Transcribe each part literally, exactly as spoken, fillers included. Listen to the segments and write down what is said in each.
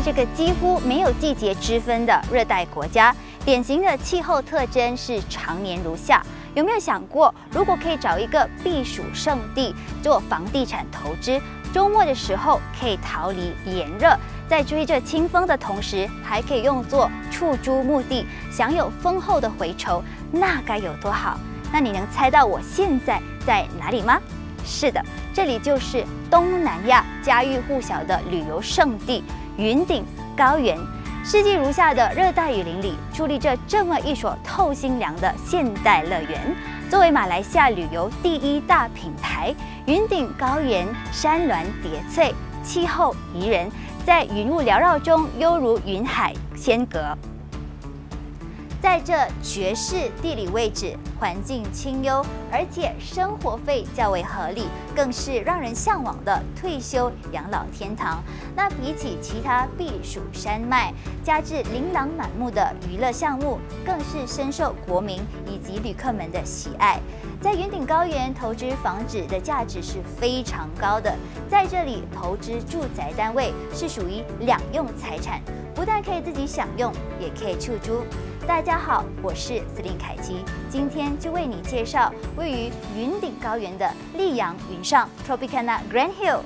这个几乎没有季节之分的热带国家，典型的气候特征是常年如夏。有没有想过，如果可以找一个避暑胜地做房地产投资，周末的时候可以逃离炎热，在追着清风的同时，还可以用作出租目的，享有丰厚的回酬，那该有多好？那你能猜到我现在在哪里吗？是的，这里就是东南亚家喻户晓的旅游胜地云顶高原。四季如夏的热带雨林里，矗立着这么一所透心凉的现代乐园。作为马来西亚旅游第一大品牌，云顶高原山峦叠翠，气候宜人，在云雾缭绕中犹如云海仙阁。在这绝世地理位置，环境清幽，而且生活费较为合理，更是让人向往的退休养老天堂。那比起其他避暑山脉，加之琳琅满目的娱乐项目，更是深受国民以及旅客们的喜爱。在云顶高原投资房子的价值是非常高的，在这里投资住宅单位是属于两用财产，不但可以自己享用，也可以出租。大家好，我是司令凯基，今天就为你介绍位于云顶高原的溧阳云上 Tropicana Grand Hill。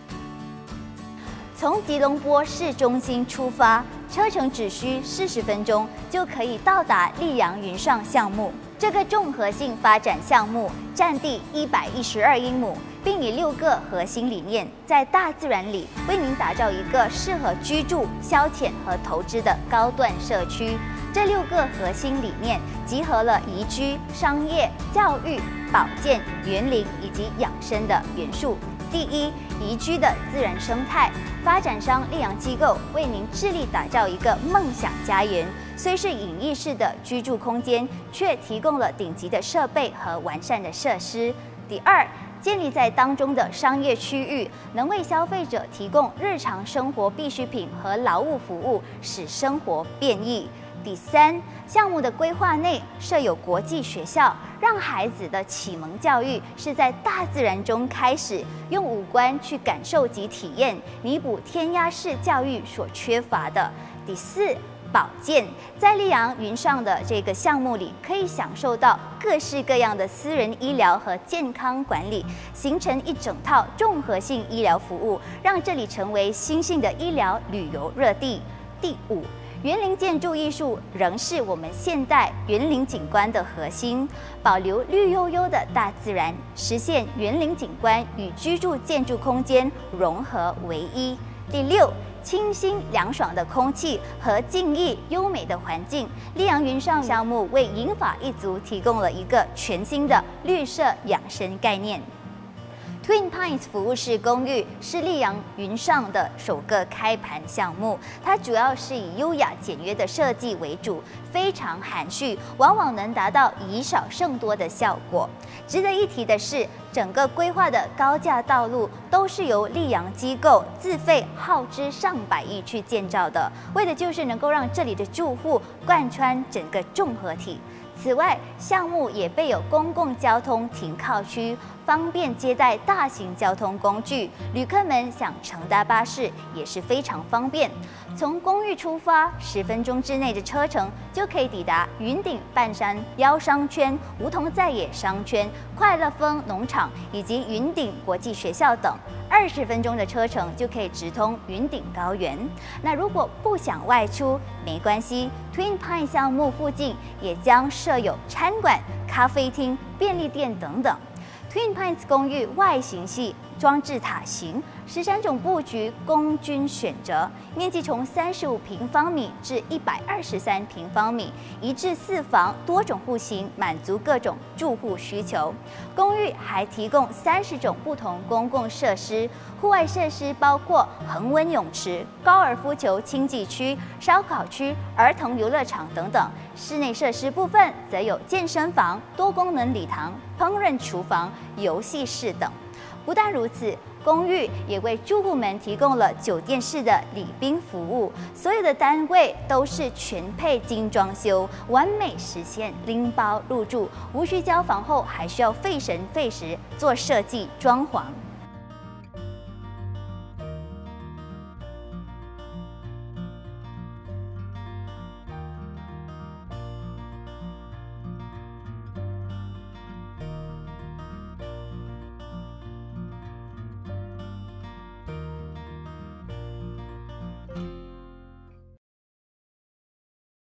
从吉隆坡市中心出发，车程只需四十分钟就可以到达溧阳云上项目。这个综合性发展项目占地一百一十二英亩，并以六个核心理念，在大自然里为您打造一个适合居住、消遣和投资的高端社区。这六个核心理念集合了宜居、商业、教育、保健、园林以及养生的元素。第一，宜居的自然生态，发展商溧阳机构为您致力打造一个梦想家园。虽是隐逸式的居住空间，却提供了顶级的设备和完善的设施。第二，建立在当中的商业区域，能为消费者提供日常生活必需品和劳务服务，使生活便利。第三，项目的规划内设有国际学校，让孩子的启蒙教育是在大自然中开始，用五官去感受及体验，弥补填鸭式教育所缺乏的。第四，保健，在溧阳云上的这个项目里，可以享受到各式各样的私人医疗和健康管理，形成一整套综合性医疗服务，让这里成为新兴的医疗旅游热地。第五，园林建筑艺术仍是我们现代园林景观的核心，保留绿油油的大自然，实现园林景观与居住建筑空间融合为一。第六，清新凉爽的空气和静谧优美的环境，溧阳云上项目为银发一族提供了一个全新的绿色养生概念。Twin Pines 服务式公寓是溧阳云上的首个开盘项目，它主要是以优雅简约的设计为主，非常含蓄，往往能达到以少胜多的效果。值得一提的是，整个规划的高架道路都是由溧阳机构自费耗资上百亿去建造的，为的就是能够让这里的住户贯穿整个综合体。此外，项目也备有公共交通停靠区，方便接待大型交通工具。旅客们想乘搭巴士也是非常方便。从公寓出发，十分钟之内的车程就可以抵达云顶半山腰商圈、梧桐在野商圈、快乐风农场以及云顶国际学校等。二十分钟的车程就可以直通云顶高原。那如果不想外出，没关系 ，Twin Pines 项目附近也将设有餐馆、咖啡厅、便利店等等。Twin Pines 公寓外形系装置塔型，十三种布局供君选择，面积从三十五平方米至一百二十三平方米，一至四房，多种户型，满足各种住户需求。公寓还提供三十种不同公共设施，户外设施包括恒温泳池、高尔夫球竞技区、烧烤区、儿童游乐场等等。室内设施部分则有健身房、多功能礼堂、烹饪厨房、游戏室等。不但如此，公寓也为住户们提供了酒店式的礼宾服务，所有的单位都是全配精装修，完美实现拎包入住，无需交房后还需要费神费时做设计装潢。